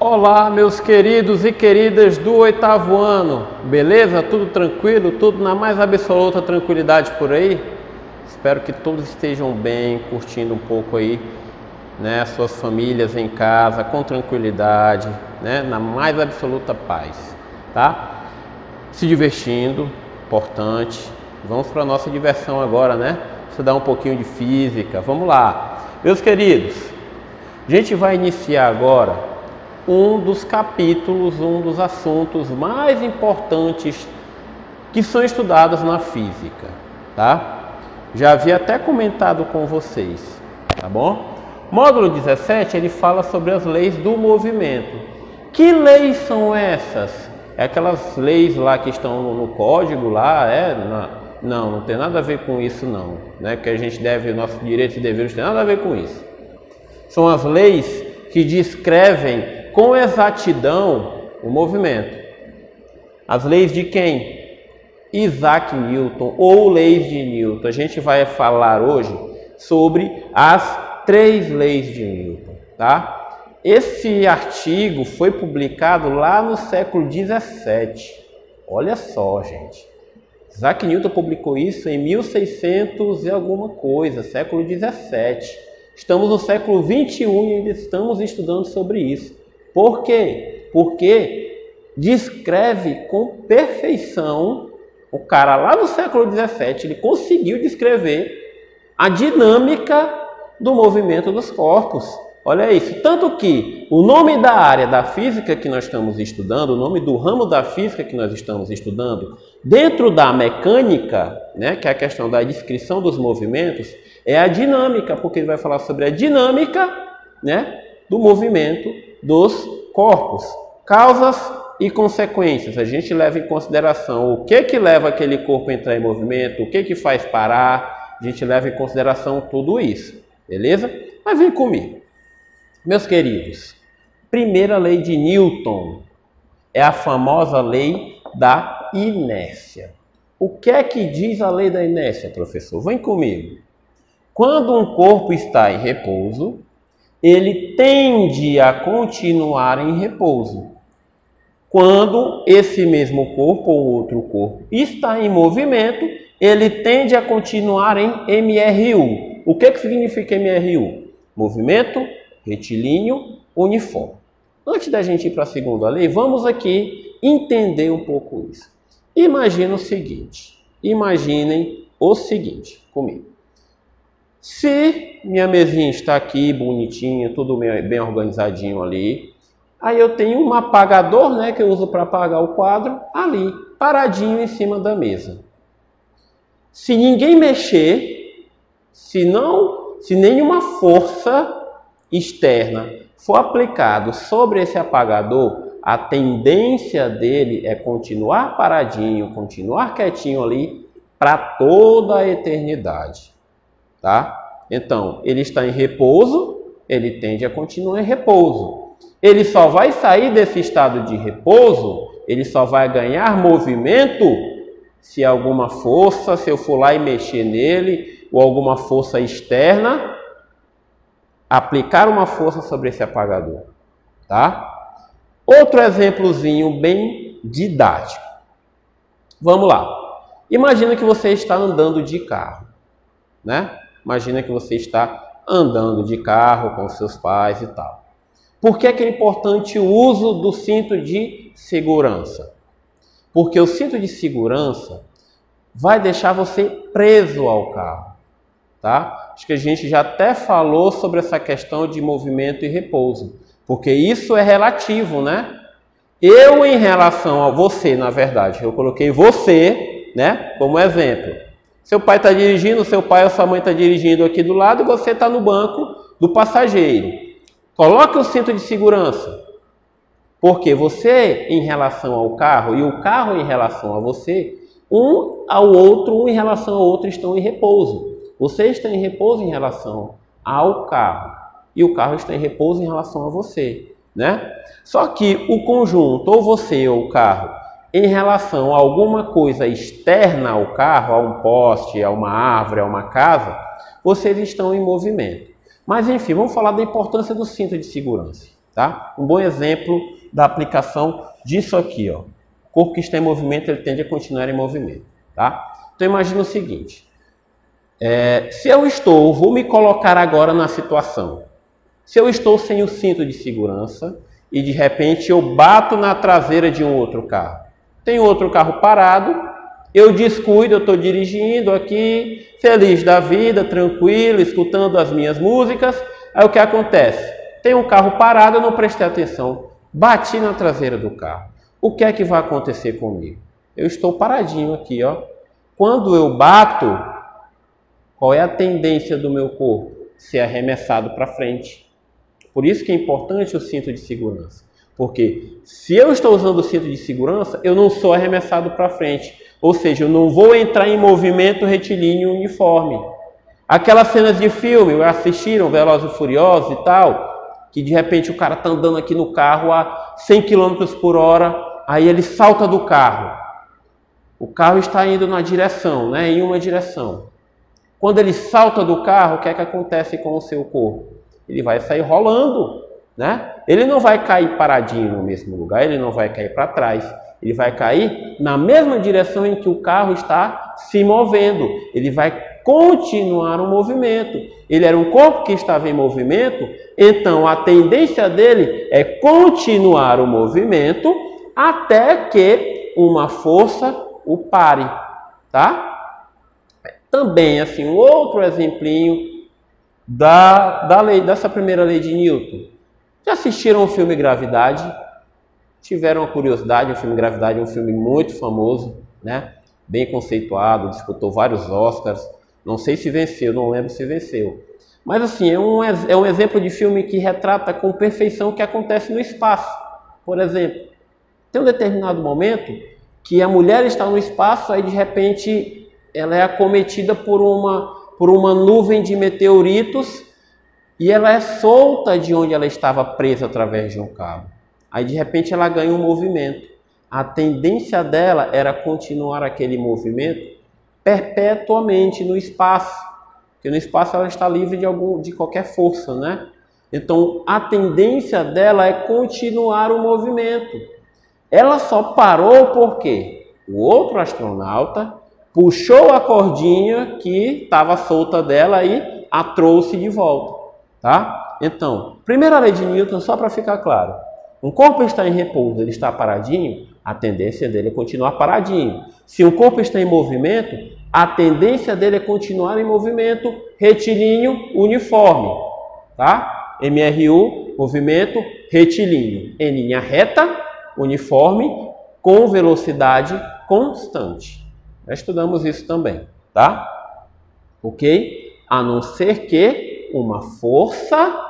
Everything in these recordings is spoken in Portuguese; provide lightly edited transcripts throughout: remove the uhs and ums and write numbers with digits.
Olá, meus queridos e queridas do 8º ano, beleza? Tudo tranquilo? Tudo na mais absoluta tranquilidade por aí? Espero que todos estejam bem, curtindo um pouco aí, né? Suas famílias em casa, com tranquilidade, né? Na mais absoluta paz, tá? Se divertindo, importante. Vamos para a nossa diversão agora, né? Estudar um pouquinho de física. Vamos lá, meus queridos. A gente vai iniciar agora um dos capítulos, um dos assuntos mais importantes que são estudados na física, tá? Já havia até comentado com vocês, tá bom? Módulo 17, ele fala sobre as leis do movimento. Que leis são essas? É aquelas leis lá que estão no código lá, não tem nada a ver com isso não, né? Que a gente deve, nossos direitos e deveres tem nada a ver com isso. São as leis que descrevem com exatidão o movimento. As leis de quem? Isaac Newton, ou leis de Newton. A gente vai falar hoje sobre as 3 leis de Newton, tá? Esse artigo foi publicado lá no século 17. Olha só, gente. Isaac Newton publicou isso em 1600 e alguma coisa, século 17. Estamos no século 21 e ainda estamos estudando sobre isso. Por quê? Porque descreve com perfeição, o cara lá no século 17, ele conseguiu descrever a dinâmica do movimento dos corpos. Olha isso, tanto que o nome da área da física que nós estamos estudando, o nome do ramo da física que nós estamos estudando, dentro da mecânica, né, que é a questão da descrição dos movimentos, é a dinâmica, porque ele vai falar sobre a dinâmica, né, do movimento dos corpos, causas e consequências. A gente leva em consideração o que leva aquele corpo a entrar em movimento, o que faz parar, a gente leva em consideração tudo isso, beleza? Mas vem comigo, meus queridos. Primeira lei de Newton é a famosa lei da inércia. O que é que diz a lei da inércia, professor? Vem comigo. Quando um corpo está em repouso, ele tende a continuar em repouso. Quando esse mesmo corpo ou outro corpo está em movimento, ele tende a continuar em MRU. O que significa MRU? Movimento retilíneo uniforme. Antes da gente ir para a segunda lei, vamos aqui entender um pouco isso. Imaginem o seguinte comigo. Se minha mesinha está aqui bonitinha, tudo bem organizadinho ali, aí eu tenho um apagador, né, que eu uso para apagar o quadro, ali, paradinho em cima da mesa. Se ninguém mexer, se nenhuma força externa for aplicada sobre esse apagador, a tendência dele é continuar paradinho, continuar quietinho ali para toda a eternidade. Tá? Então, ele está em repouso, ele tende a continuar em repouso. Ele só vai sair desse estado de repouso, ele só vai ganhar movimento se alguma força, se eu for lá e mexer nele, ou alguma força externa, aplicar uma força sobre esse apagador. Tá? Outro exemplozinho bem didático. Vamos lá. Imagina que você está andando de carro, né? Imagina que você está andando de carro com seus pais e tal. Por que é importante o uso do cinto de segurança? Porque o cinto de segurança vai deixar você preso ao carro, tá? Acho que a gente já até falou sobre essa questão de movimento e repouso, porque isso é relativo, né? Eu em relação a você, na verdade, eu coloquei você, né, como exemplo. Seu pai está dirigindo, seu pai ou sua mãe está dirigindo aqui do lado e você está no banco do passageiro. Coloque o cinto de segurança, porque você em relação ao carro e o carro em relação a você, um em relação ao outro estão em repouso. Você está em repouso em relação ao carro e o carro está em repouso em relação a você, né? Só que o conjunto, ou você ou o carro, em relação a alguma coisa externa ao carro, a um poste, a uma árvore, a uma casa, vocês estão em movimento. Mas enfim, vamos falar da importância do cinto de segurança. tá? Um bom exemplo da aplicação disso aqui, ó. O corpo que está em movimento, ele tende a continuar em movimento, tá? Então imagina o seguinte, se eu vou me colocar agora na situação, se eu estou sem o cinto de segurança e de repente eu bato na traseira de um outro carro, tem outro carro parado, eu descuido, eu estou dirigindo aqui, feliz da vida, tranquilo, escutando as minhas músicas, aí o que acontece? Tem um carro parado, eu não prestei atenção, bati na traseira do carro. O que é que vai acontecer comigo? Eu estou paradinho aqui, ó. Quando eu bato, qual é a tendência do meu corpo? Ser arremessado para frente. Por isso que é importante o cinto de segurança. Porque se eu estou usando o cinto de segurança, eu não sou arremessado para frente. Ou seja, eu não vou entrar em movimento retilíneo uniforme. Aquelas cenas de filme, assistiram Velozes e Furiosos e tal, que de repente o cara está andando aqui no carro a 100 km por hora, aí ele salta do carro. O carro está indo na direção, né, em uma direção. Quando ele salta do carro, o que é que acontece com o seu corpo? Ele vai sair rolando, né? Ele não vai cair paradinho no mesmo lugar, ele não vai cair para trás. Ele vai cair na mesma direção em que o carro está se movendo. Ele vai continuar o movimento. Ele era um corpo que estava em movimento, então a tendência dele é continuar o movimento até que uma força o pare, tá? Também, assim, um outro exemplinho dessa primeira lei de Newton. Já assistiram o filme Gravidade? Tiveram a curiosidade? O filme Gravidade é um filme muito famoso, né? Bem conceituado, disputou vários Oscars. Não sei se venceu, não lembro se venceu. Mas assim, é um exemplo de filme que retrata com perfeição o que acontece no espaço. Por exemplo, tem um determinado momento que a mulher está no espaço, aí de repente ela é acometida por uma nuvem de meteoritos e ela é solta de onde ela estava presa através de um cabo. Aí de repente ela ganha um movimento. A tendência dela era continuar aquele movimento perpetuamente no espaço, porque no espaço ela está livre de qualquer força, né? Então a tendência dela é continuar o movimento. Ela só parou porque o outro astronauta puxou a cordinha que estava solta dela e a trouxe de volta, tá? Então, primeira lei de Newton, só para ficar claro, um corpo está em repouso, ele está paradinho, a tendência dele é continuar paradinho. Se um corpo está em movimento, a tendência dele é continuar em movimento retilíneo uniforme, tá? MRU, movimento retilíneo, em linha reta, uniforme, com velocidade constante. Já estudamos isso também, tá? Ok? A não ser que uma força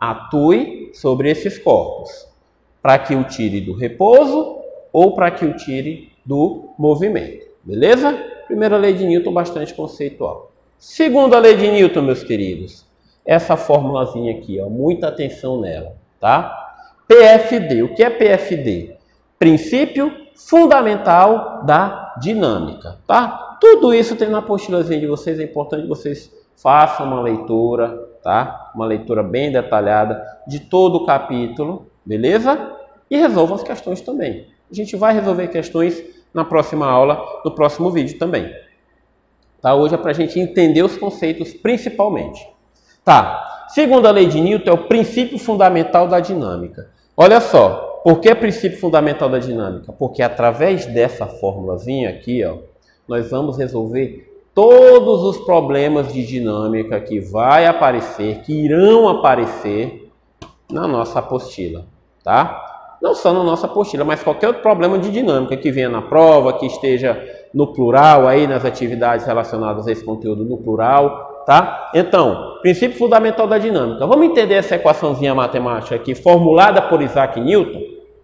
atue sobre esses corpos, para que o tire do repouso ou para que o tire do movimento. Beleza? Primeira lei de Newton, bastante conceitual. Segunda lei de Newton, meus queridos. Essa formulazinha aqui, ó, muita atenção nela, tá? PFD. O que é PFD? Princípio fundamental da dinâmica, tá? Tudo isso tem na apostilazinha de vocês, é importante que vocês façam uma leitura, tá? Uma leitura bem detalhada de todo o capítulo, beleza? E resolvam as questões também. A gente vai resolver questões na próxima aula, no próximo vídeo também. Tá? Hoje é para a gente entender os conceitos principalmente. Tá. Segunda lei de Newton é o princípio fundamental da dinâmica. Olha só, por que princípio fundamental da dinâmica? Porque através dessa formulazinha aqui, ó, nós vamos resolver todos os problemas de dinâmica que vai aparecer, que irão aparecer na nossa apostila, tá? Não só na nossa apostila, mas qualquer outro problema de dinâmica que venha na prova, que esteja no plural aí nas atividades relacionadas a esse conteúdo no plural, tá? Então, princípio fundamental da dinâmica. Vamos entender essa equaçãozinha matemática aqui, formulada por Isaac Newton?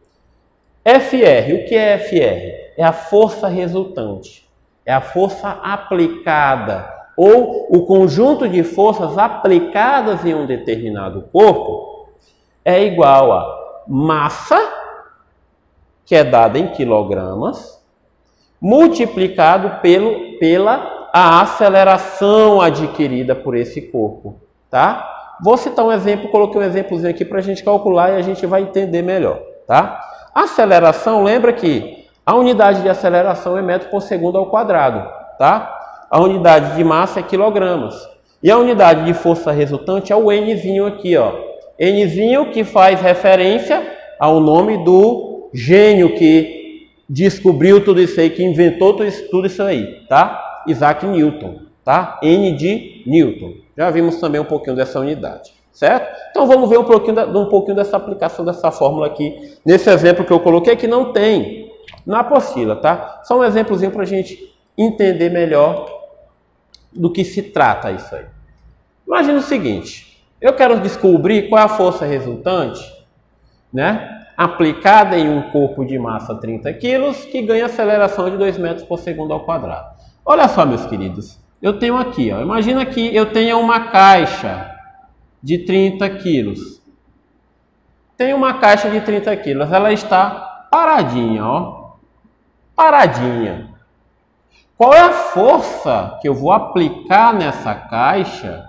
FR, o que é FR? É a força resultante, é a força aplicada, ou o conjunto de forças aplicadas em um determinado corpo é igual a massa, que é dada em quilogramas, multiplicado pela a aceleração adquirida por esse corpo, tá? Vou citar um exemplo, coloquei um exemplozinho aqui para a gente calcular e a gente vai entender melhor, tá? Aceleração, lembra que a unidade de aceleração é metro por segundo ao quadrado, tá? A unidade de massa é quilogramas. E a unidade de força resultante é o Nzinho aqui, ó. Nzinho que faz referência ao nome do gênio que descobriu tudo isso aí, que inventou tudo isso aí, tá? Isaac Newton, tá? N de Newton. Já vimos também um pouquinho dessa unidade, certo? Então vamos ver um pouquinho dessa aplicação dessa fórmula aqui, nesse exemplo que eu coloquei, que não tem na apostila, tá? Só um exemplozinho para a gente entender melhor do que se trata isso aí. Imagina o seguinte, eu quero descobrir qual é a força resultante, né, aplicada em um corpo de massa 30 kg que ganha aceleração de 2 metros por segundo ao quadrado. Olha só, meus queridos, eu tenho aqui, ó, imagina que eu tenha uma caixa de 30 kg. Tem uma caixa de 30 kg, ela está paradinha, ó, paradinha. Qual é a força que eu vou aplicar nessa caixa?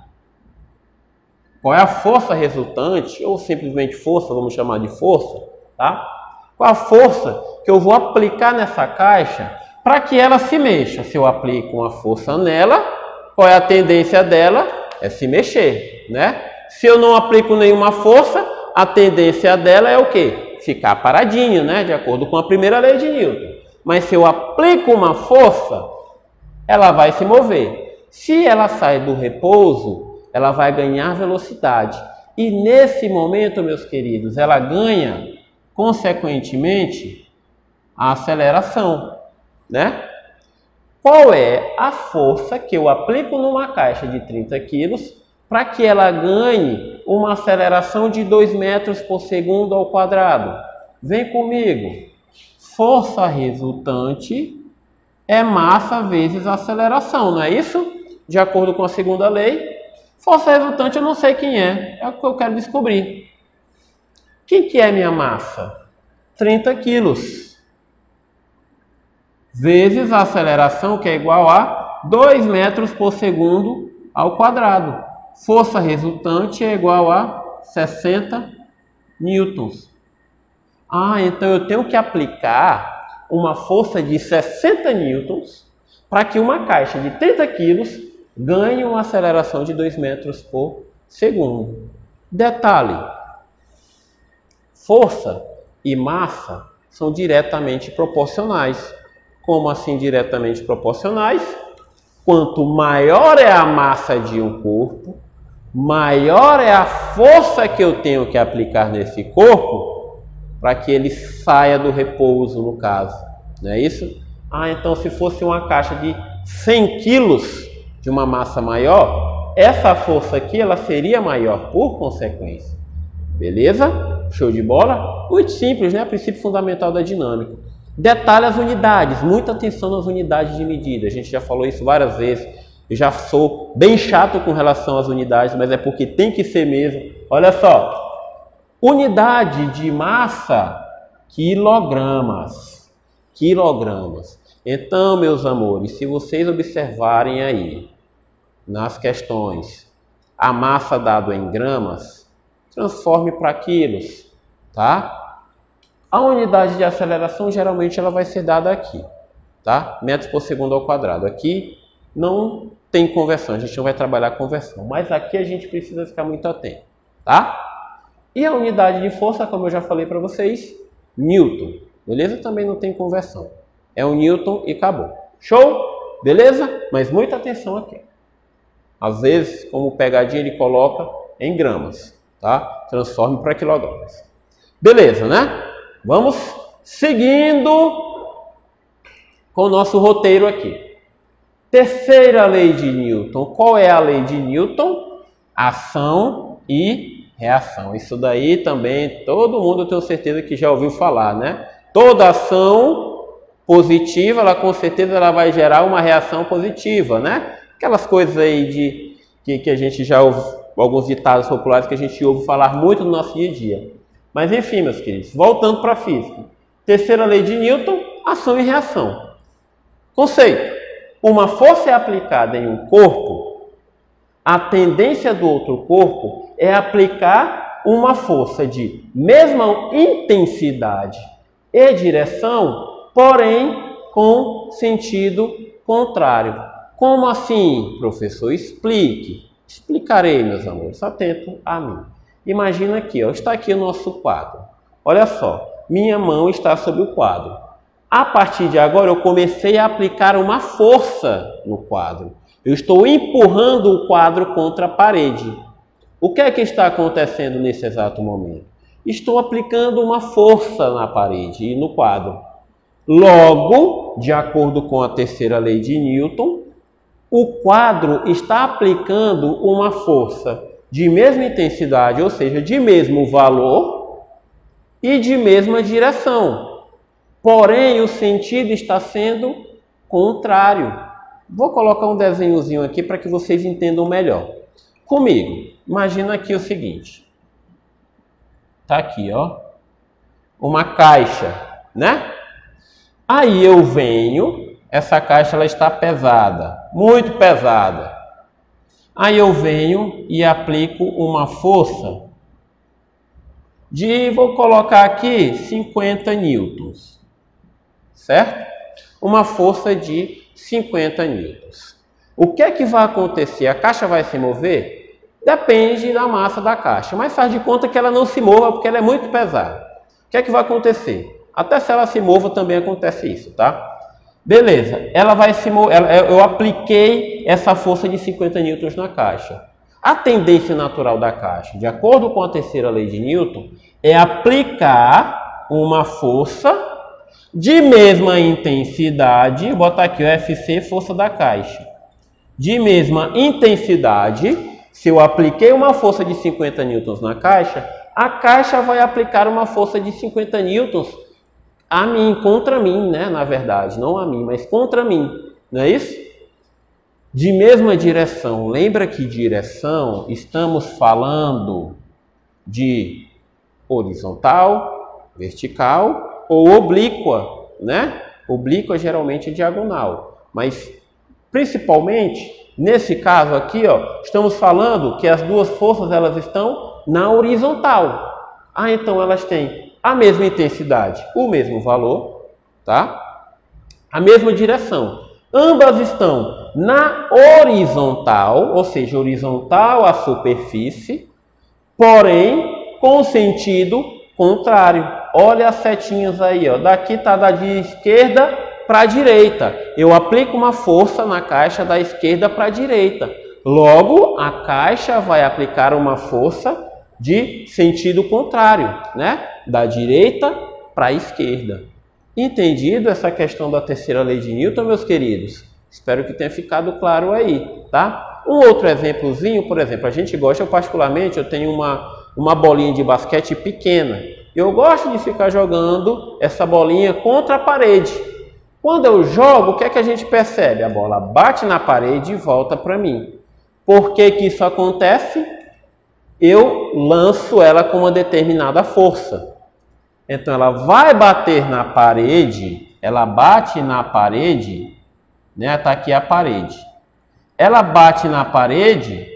Qual é a força resultante, ou simplesmente força, vamos chamar de força, tá? Qual a força que eu vou aplicar nessa caixa para que ela se mexa? Se eu aplico uma força nela, qual é a tendência dela? É se mexer, né? Se eu não aplico nenhuma força, a tendência dela é o quê? Ficar paradinha, né? De acordo com a primeira lei de Newton. Mas se eu aplico uma força, ela vai se mover. Se ela sai do repouso, ela vai ganhar velocidade. E nesse momento, meus queridos, ela ganha, consequentemente, a aceleração, né? Qual é a força que eu aplico numa caixa de 30 kg para que ela ganhe uma aceleração de 2 metros por segundo ao quadrado? Vem comigo. Força resultante é massa vezes aceleração, não é isso? De acordo com a segunda lei. Força resultante eu não sei quem é o que eu quero descobrir. Quem que é minha massa? 30 quilos. Vezes a aceleração, que é igual a 2 metros por segundo ao quadrado. Força resultante é igual a 60 newtons. Ah, então eu tenho que aplicar uma força de 60 newtons para que uma caixa de 30 quilos ganhe uma aceleração de 2 metros por segundo. Detalhe, força e massa são diretamente proporcionais. Como assim diretamente proporcionais? Quanto maior é a massa de um corpo, maior é a força que eu tenho que aplicar nesse corpo para que ele saia do repouso, no caso. Não é isso? Ah, então se fosse uma caixa de 100 quilos, de uma massa maior, essa força aqui ela seria maior por consequência. Beleza? Show de bola? Muito simples, né? Princípio fundamental da dinâmica. Detalhe as unidades, muita atenção nas unidades de medida. A gente já falou isso várias vezes. Eu já sou bem chato com relação às unidades, mas é porque tem que ser mesmo. Olha só, unidade de massa, quilogramas. Quilogramas. Então, meus amores, se vocês observarem aí, nas questões, a massa dada em gramas, transforme para quilos, tá? A unidade de aceleração, geralmente, ela vai ser dada aqui, tá? Metros por segundo ao quadrado. Aqui não tem conversão, a gente não vai trabalhar conversão, mas aqui a gente precisa ficar muito atento, tá? E a unidade de força, como eu já falei para vocês, Newton, beleza? Também não tem conversão. É o Newton e acabou. Show? Beleza? Mas muita atenção aqui. Às vezes, como pegadinha, ele coloca em gramas, tá? Transforme para quilogramas. Beleza, né? Vamos seguindo com o nosso roteiro aqui. Terceira lei de Newton. Qual é a lei de Newton? Ação e reação. Isso daí também todo mundo, eu tenho certeza que já ouviu falar, né? Toda ação positiva, ela com certeza ela vai gerar uma reação positiva, né? Aquelas coisas aí que a gente já ouve, alguns ditados populares que a gente ouve falar muito no nosso dia a dia. Mas enfim, meus queridos, voltando para a física. Terceira lei de Newton, ação e reação. Conceito. Uma força é aplicada em um corpo, a tendência do outro corpo é aplicar uma força de mesma intensidade e direção, porém com sentido contrário. Como assim, professor? Explique. Explicarei, meus amores. Atento a mim. Imagina aqui, ó, está aqui o nosso quadro. Olha só, minha mão está sobre o quadro. A partir de agora, eu comecei a aplicar uma força no quadro. Eu estou empurrando o quadro contra a parede. O que é que está acontecendo nesse exato momento? Estou aplicando uma força na parede e no quadro. Logo, de acordo com a terceira lei de Newton, o quadro está aplicando uma força de mesma intensidade, ou seja, de mesmo valor e de mesma direção. Porém, o sentido está sendo contrário. Vou colocar um desenhozinho aqui para que vocês entendam melhor. Comigo, imagina aqui o seguinte. Tá aqui, ó. Uma caixa, né? Aí eu venho, essa caixa ela está pesada, muito pesada. Aí eu venho e aplico uma força de, vou colocar aqui, 50 newtons. Certo? Uma força de 50 newtons. O que é que vai acontecer? A caixa vai se mover? Depende da massa da caixa, mas faz de conta que ela não se mova porque ela é muito pesada. O que é que vai acontecer? Até se ela se mova também acontece isso, tá? Beleza, ela vai se mover, eu apliquei essa força de 50 newtons na caixa. A tendência natural da caixa, de acordo com a terceira lei de Newton, é aplicar uma força de mesma intensidade, vou botar aqui o FC, força da caixa. De mesma intensidade, se eu apliquei uma força de 50 newtons na caixa, a caixa vai aplicar uma força de 50 newtons a mim, contra mim, né? Na verdade, não a mim, mas contra mim, não é isso? De mesma direção. Lembra que direção estamos falando de horizontal, vertical ou oblíqua, né? Oblíqua geralmente é diagonal, mas principalmente nesse caso aqui, ó, estamos falando que as duas forças elas estão na horizontal. Ah, então elas têm a mesma intensidade, o mesmo valor, tá? A mesma direção. Ambas estão na horizontal, ou seja, horizontal à superfície, porém com sentido contrário. Olha as setinhas aí, ó. Daqui está da de esquerda para a direita. Eu aplico uma força na caixa da esquerda para a direita. Logo, a caixa vai aplicar uma força de sentido contrário, né? Da direita para a esquerda. Entendido essa questão da terceira lei de Newton, meus queridos? Espero que tenha ficado claro aí, tá? Um outro exemplozinho, por exemplo, a gente gosta, eu tenho uma bolinha de basquete pequena. Eu gosto de ficar jogando essa bolinha contra a parede. Quando eu jogo, o que é que a gente percebe? A bola bate na parede e volta para mim. Por que que isso acontece? Eu lanço ela com uma determinada força. Então ela vai bater na parede, ela bate na parede, né? Está aqui a parede. Ela bate na parede,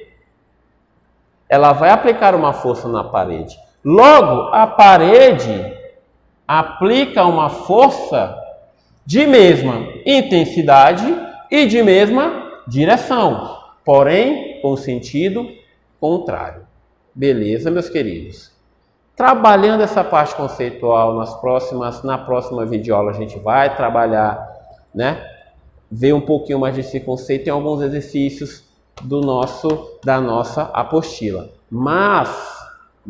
ela vai aplicar uma força na parede. Logo, a parede aplica uma força de mesma intensidade e de mesma direção, porém com sentido contrário. Beleza, meus queridos? Trabalhando essa parte conceitual na próxima videoaula a gente vai trabalhar, né? Ver um pouquinho mais desse conceito em alguns exercícios da nossa apostila. Mas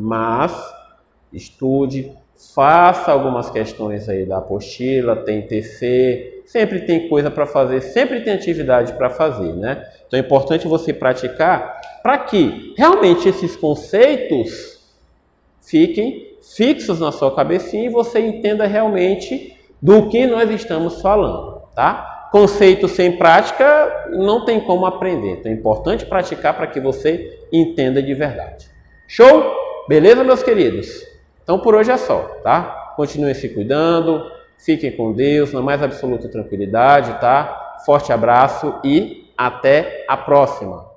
estude, faça algumas questões aí da apostila, tem TC, sempre tem coisa para fazer, sempre tem atividade para fazer, né? Então é importante você praticar para que realmente esses conceitos fiquem fixos na sua cabecinha e você entenda realmente do que nós estamos falando, tá? Conceito sem prática não tem como aprender, então é importante praticar para que você entenda de verdade. Show? Beleza, meus queridos? Então por hoje é só, tá? Continuem se cuidando, fiquem com Deus, na mais absoluta tranquilidade, tá? Forte abraço e até a próxima!